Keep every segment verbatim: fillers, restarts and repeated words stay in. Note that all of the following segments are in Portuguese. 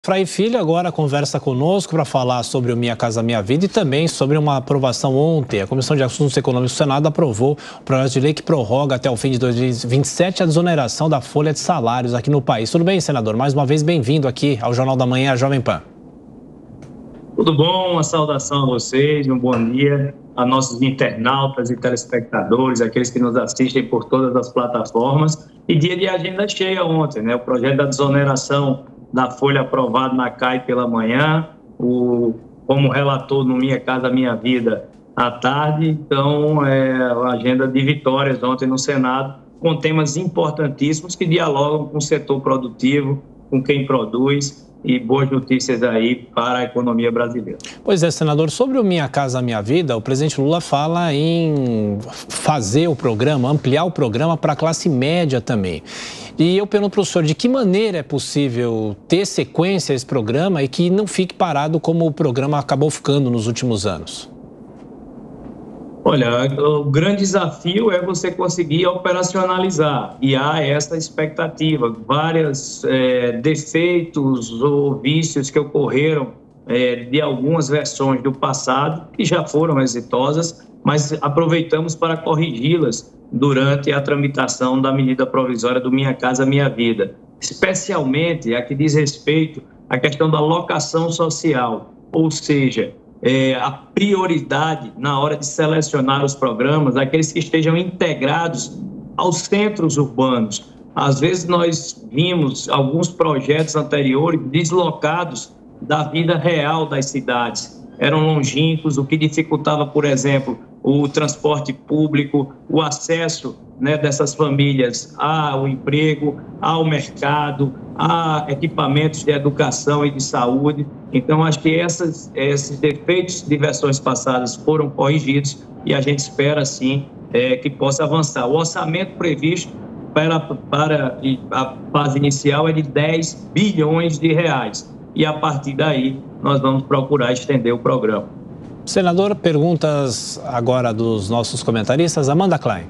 Frei Filho agora conversa conosco para falar sobre o Minha Casa Minha Vida e também sobre uma aprovação ontem. A Comissão de Assuntos Econômicos do Senado aprovou o projeto de lei que prorroga até o fim de dois mil e vinte e sete a desoneração da folha de salários aqui no país. Tudo bem, senador? Mais uma vez, bem-vindo aqui ao Jornal da Manhã, Jovem Pan. Tudo bom? Uma saudação a vocês, um bom dia a nossos internautas e telespectadores, aqueles que nos assistem por todas as plataformas. E dia de agenda cheia ontem, né? O projeto da desoneração da folha aprovado na C A I pela manhã, o, como relator no Minha Casa Minha Vida à tarde. Então, é a agenda de vitórias ontem no Senado, com temas importantíssimos que dialogam com o setor produtivo, com quem produz, e boas notícias aí para a economia brasileira. Pois é, senador, sobre o Minha Casa Minha Vida, o presidente Lula fala em fazer o programa, ampliar o programa para a classe média também. E eu pergunto para o senhor, de que maneira é possível ter sequência a esse programa e que não fique parado como o programa acabou ficando nos últimos anos? Olha, o grande desafio é você conseguir operacionalizar, e há essa expectativa. Vários é, defeitos ou vícios que ocorreram é, de algumas versões do passado, que já foram exitosas, mas aproveitamos para corrigi-las durante a tramitação da medida provisória do Minha Casa Minha Vida, especialmente a que diz respeito à questão da locação social, ou seja, É, a prioridade na hora de selecionar os programas, aqueles que estejam integrados aos centros urbanos. Às vezes nós vimos alguns projetos anteriores deslocados da vida real das cidades. Eram longínquos, o que dificultava, por exemplo, o transporte público, o acesso, né, dessas famílias ao emprego, ao mercado, a equipamentos de educação e de saúde. Então, acho que essas, esses defeitos de versões passadas foram corrigidos e a gente espera, sim, é, que possa avançar. O orçamento previsto para, para a fase inicial é de dez bilhões de reais e, a partir daí, nós vamos procurar estender o programa. Senador, perguntas agora dos nossos comentaristas. Amanda Klein.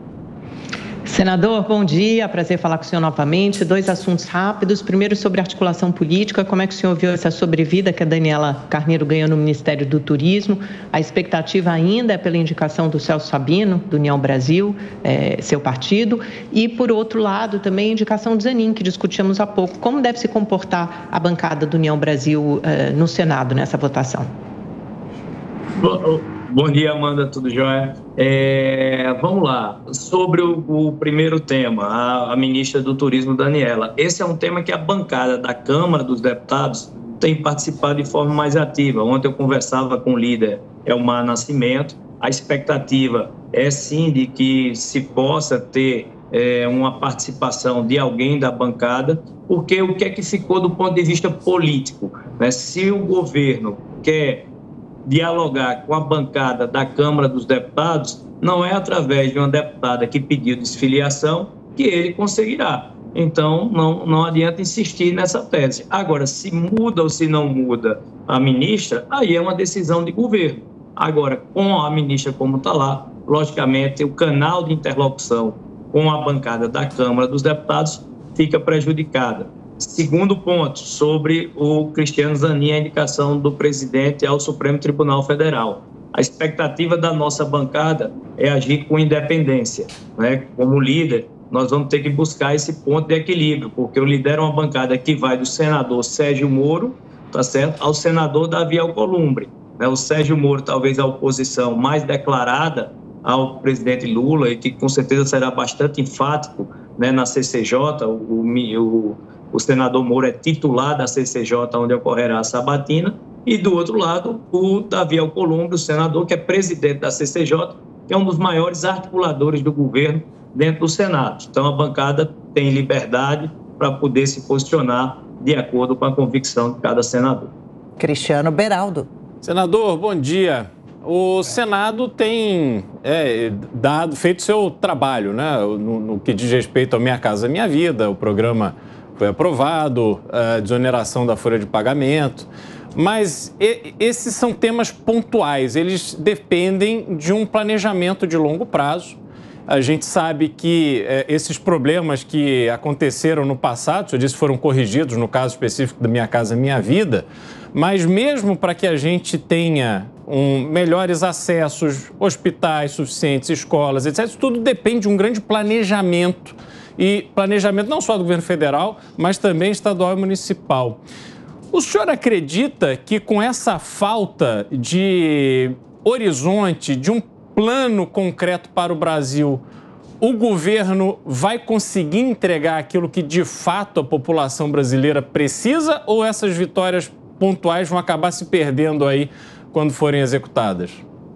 Senador, bom dia, prazer falar com o senhor novamente. Dois assuntos rápidos. Primeiro, sobre articulação política, como é que o senhor viu essa sobrevida que a Daniela Carneiro ganhou no Ministério do Turismo? A expectativa ainda é pela indicação do Celso Sabino, do União Brasil, é, seu partido. E, por outro lado, também a indicação do Zanin, que discutimos há pouco. Como deve se comportar a bancada do União Brasil é, no Senado nessa votação? Bom, bom dia, Amanda, tudo jóia? É, vamos lá, sobre o, o primeiro tema, a, a ministra do Turismo, Daniela. Esse é um tema que a bancada da Câmara dos Deputados tem participado de forma mais ativa. Ontem eu conversava com o líder Elmar Nascimento. A expectativa é sim de que se possa ter é, uma participação de alguém da bancada, porque o que é que ficou do ponto de vista político, né? Se o governo quer dialogar com a bancada da Câmara dos Deputados, não é através de uma deputada que pediu desfiliação que ele conseguirá. Então, não, não adianta insistir nessa tese. Agora, se muda ou se não muda a ministra, aí é uma decisão de governo. Agora, com a ministra como está lá, logicamente, o canal de interlocução com a bancada da Câmara dos Deputados fica prejudicada. Segundo ponto, sobre o Cristiano Zanin, a indicação do presidente ao Supremo Tribunal Federal. A expectativa da nossa bancada é agir com independência, né? Como líder, nós vamos ter que buscar esse ponto de equilíbrio, porque eu lidero uma bancada que vai do senador Sérgio Moro, tá certo, ao senador Davi Alcolumbre. Né? O Sérgio Moro, talvez a oposição mais declarada ao presidente Lula e que com certeza será bastante enfático, né, na C C J, o, o O senador Moro é titular da C C J, onde ocorrerá a sabatina. E, do outro lado, o Davi Alcolumbre, o senador que é presidente da C C J, que é um dos maiores articuladores do governo dentro do Senado. Então, a bancada tem liberdade para poder se posicionar de acordo com a convicção de cada senador. Cristiano Beraldo. Senador, bom dia. O Senado tem é, dado, feito seu trabalho, né, no, no que diz respeito ao Minha Casa Minha Vida, o programa foi aprovado, a desoneração da folha de pagamento, mas e, esses são temas pontuais, eles dependem de um planejamento de longo prazo A gente sabe que é, esses problemas que aconteceram no passado, o senhor disse, foram corrigidos no caso específico da Minha Casa Minha Vida, mas mesmo para que a gente tenha um, melhores acessos, hospitais suficientes, escolas, etcétera, isso tudo depende de um grande planejamento. E planejamento não só do governo federal, mas também estadual e municipal. O senhor acredita que com essa falta de horizonte, de um plano concreto para o Brasil, o governo vai conseguir entregar aquilo que de fato a população brasileira precisa, ou essas vitórias pontuais vão acabar se perdendo aí quando forem executadas?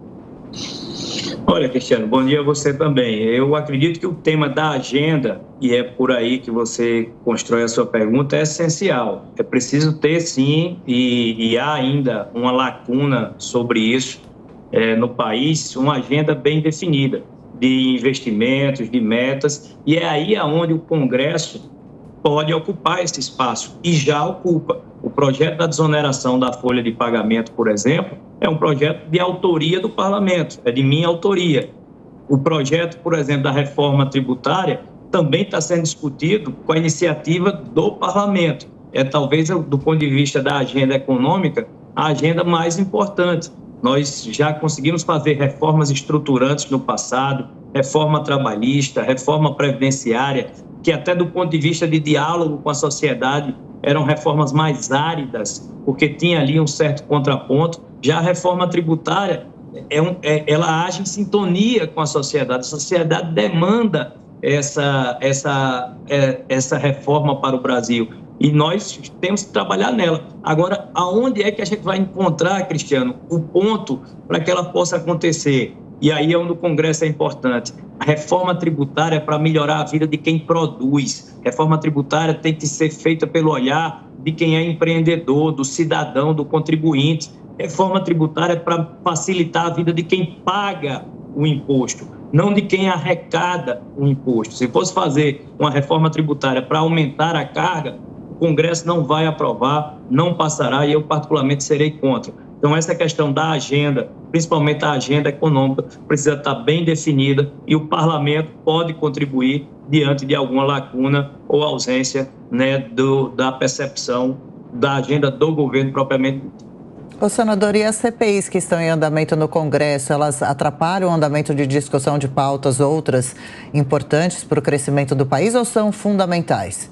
Olha, Cristiano, bom dia a você também. Eu acredito que o tema da agenda, e é por aí que você constrói a sua pergunta, é essencial. É preciso ter, sim, e, e há ainda uma lacuna sobre isso é, no país, uma agenda bem definida de investimentos, de metas, e é aí aonde o Congresso pode ocupar esse espaço, e já ocupa. O projeto da desoneração da folha de pagamento, por exemplo, é um projeto de autoria do Parlamento, é de minha autoria. O projeto, por exemplo, da reforma tributária também está sendo discutido com a iniciativa do Parlamento. É talvez, do ponto de vista da agenda econômica, a agenda mais importante. Nós já conseguimos fazer reformas estruturantes no passado, reforma trabalhista, reforma previdenciária, que até do ponto de vista de diálogo com a sociedade eram reformas mais áridas, porque tinha ali um certo contraponto. Já a reforma tributária, é um, é, ela age em sintonia com a sociedade. A sociedade demanda essa, essa, é, essa reforma para o Brasil e nós temos que trabalhar nela. Agora, aonde é que a gente vai encontrar, Cristiano, o ponto para que ela possa acontecer? E aí é onde o Congresso é importante. A reforma tributária é para melhorar a vida de quem produz. A reforma tributária tem que ser feita pelo olhar de quem é empreendedor, do cidadão, do contribuinte. A reforma tributária é para facilitar a vida de quem paga o imposto, não de quem arrecada o imposto. Se fosse fazer uma reforma tributária para aumentar a carga, o Congresso não vai aprovar, não passará, e eu particularmente serei contra. Então, essa questão da agenda, principalmente a agenda econômica, precisa estar bem definida e o Parlamento pode contribuir diante de alguma lacuna ou ausência, né, do, da percepção da agenda do governo propriamente dito. Ô, senador, e as C P Is que estão em andamento no Congresso, elas atrapalham o andamento de discussão de pautas outras importantes para o crescimento do país ou são fundamentais?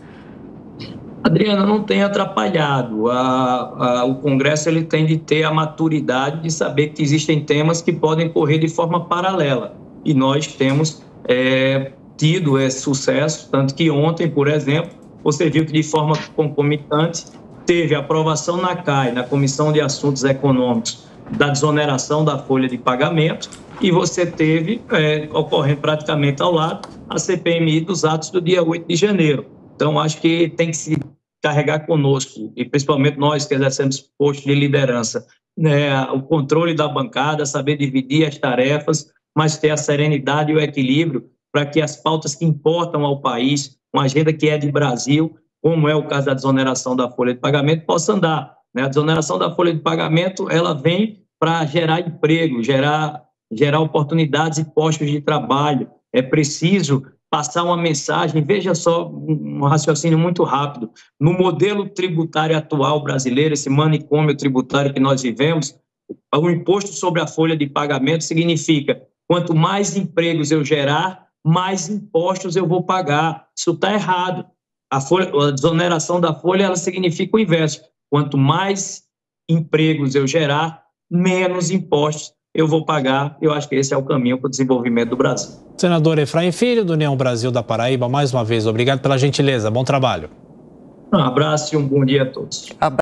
Adriana, não tem atrapalhado. A, a, o Congresso ele tem de ter a maturidade de saber que existem temas que podem correr de forma paralela. E nós temos é, tido esse sucesso, tanto que ontem, por exemplo, você viu que de forma concomitante teve a aprovação na C A I, na Comissão de Assuntos Econômicos, da desoneração da folha de pagamento, e você teve, é, ocorrendo praticamente ao lado, a C P M I dos atos do dia oito de janeiro. Então, acho que tem que se carregar conosco, e principalmente nós que exercemos postos de liderança, né, o controle da bancada, saber dividir as tarefas, mas ter a serenidade e o equilíbrio para que as pautas que importam ao país, uma agenda que é de Brasil, como é o caso da desoneração da folha de pagamento, possa andar. Né? A desoneração da folha de pagamento, ela vem para gerar emprego, gerar, gerar oportunidades e postos de trabalho. É preciso passar uma mensagem, veja só, um raciocínio muito rápido. No modelo tributário atual brasileiro, esse manicômio tributário que nós vivemos, o imposto sobre a folha de pagamento significa quanto mais empregos eu gerar, mais impostos eu vou pagar. Isso está errado. A, folha, a desoneração da folha, ela significa o inverso. Quanto mais empregos eu gerar, menos impostos eu vou pagar. Eu acho que esse é o caminho para o desenvolvimento do Brasil. Senador Efraim Filho, do União Brasil da Paraíba, mais uma vez, obrigado pela gentileza. Bom trabalho. Um abraço e um bom dia a todos.